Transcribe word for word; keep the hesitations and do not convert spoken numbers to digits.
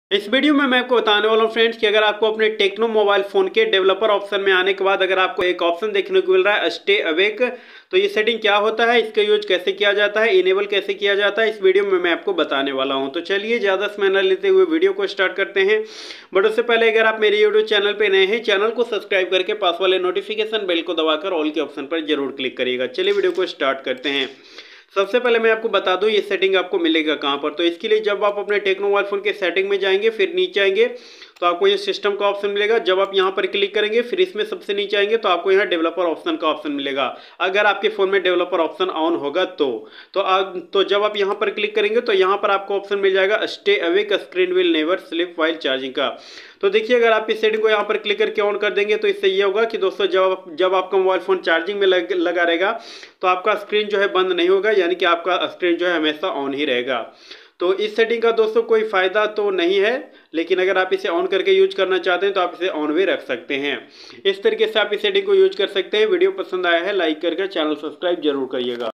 इस वीडियो में मैं आपको बताने वाला हूं फ्रेंड्स कि अगर आपको अपने टेक्नो मोबाइल फोन के डेवलपर ऑप्शन में आने के बाद अगर आपको एक ऑप्शन देखने को मिल रहा है स्टे अवेक, तो ये सेटिंग क्या होता है, इसका यूज कैसे किया जाता है, इनेबल कैसे किया जाता है, इस वीडियो में मैं आपको बताने वाला हूं। तो चलिए ज़्यादा समय न लेते हुए वीडियो को स्टार्ट करते हैं। बट उससे पहले अगर आप मेरे यूट्यूब चैनल पर नए हैं, चैनल को सब्सक्राइब करके पास वाले नोटिफिकेशन बेल को दबाकर ऑल के ऑप्शन पर जरूर क्लिक करिएगा। चलिए वीडियो को स्टार्ट करते हैं। सबसे पहले मैं आपको बता दूं ये सेटिंग आपको मिलेगा कहां पर। तो इसके लिए जब आप अपने टेक्नो मोबाइल फोन के सेटिंग में जाएंगे, फिर नीचे आएंगे तो आपको ये सिस्टम का ऑप्शन मिलेगा। जब आप यहां पर क्लिक करेंगे फिर इसमें सबसे नीचे आएंगे तो आपको यहां डेवलपर ऑप्शन का ऑप्शन मिलेगा। अगर आपके फोन में डेवलपर ऑप्शन ऑन होगा तो तो, आ, तो जब आप यहां पर क्लिक करेंगे तो यहां पर आपको ऑप्शन मिल जाएगा stay awake screen will never sleep while charging का। तो देखिए अगर आप इस सेटिंग को यहाँ पर क्लिक करके ऑन कर देंगे तो इससे ये होगा कि दोस्तों जब जब आपका मोबाइल फोन चार्जिंग में लग, लगा रहेगा तो आपका स्क्रीन जो है बंद नहीं होगा, यानी कि आपका स्क्रीन जो है हमेशा ऑन ही रहेगा। तो इस सेटिंग का दोस्तों कोई फ़ायदा तो नहीं है, लेकिन अगर आप इसे ऑन करके यूज करना चाहते हैं तो आप इसे ऑन भी रख सकते हैं। इस तरीके से आप इस सेटिंग को यूज कर सकते हैं। वीडियो पसंद आया है लाइक करके चैनल सब्सक्राइब जरूर करिएगा।